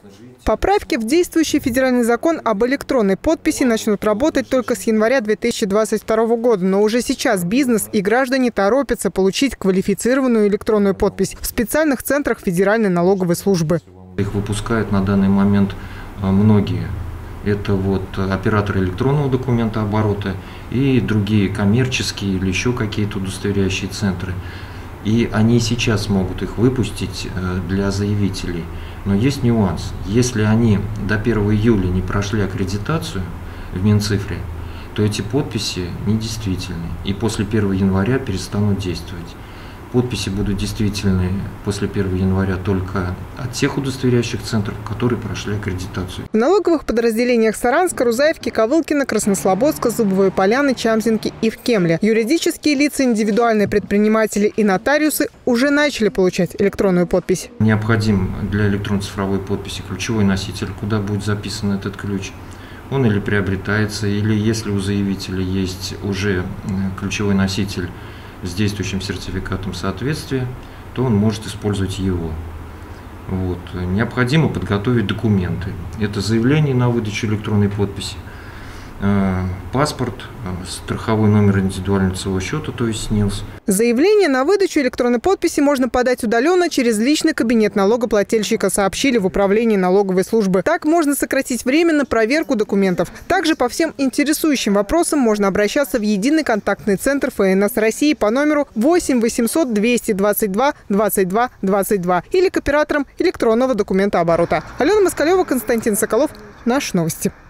Поправки в действующий федеральный закон об электронной подписи начнут работать только с января 2022 года. Но уже сейчас бизнес и граждане торопятся получить квалифицированную электронную подпись в специальных центрах Федеральной налоговой службы. Их выпускают на данный момент многие. Это операторы электронного документооборота и другие коммерческие или еще какие-то удостоверяющие центры. И они сейчас могут их выпустить для заявителей. Но есть нюанс. Если они до 1 июля не прошли аккредитацию в Минцифре, то эти подписи недействительны и после 1 января перестанут действовать. Подписи будут действительны после 1 января только от тех удостоверяющих центров, которые прошли аккредитацию. В налоговых подразделениях Саранска, Рузаевки, Ковылкина, Краснослободска, Зубовой Поляны, Чамзинки и в Кемле юридические лица, индивидуальные предприниматели и нотариусы уже начали получать электронную подпись. Необходим для электронно-цифровой подписи ключевой носитель, куда будет записан этот ключ. Он или приобретается, или если у заявителя есть уже ключевой носитель с действующим сертификатом соответствия, то он может использовать его. Необходимо подготовить документы. Это заявление на выдачу электронной подписи, паспорт, страховой номер индивидуального лицевого счета, то есть СНИЛС. Заявление на выдачу электронной подписи можно подать удаленно через личный кабинет налогоплательщика, сообщили в управлении налоговой службы. Так можно сократить время на проверку документов. Также по всем интересующим вопросам можно обращаться в единый контактный центр ФНС России по номеру 8 800 222 22 22 или к операторам электронного документооборота. Алена Москалева, Константин Соколов. Наши новости.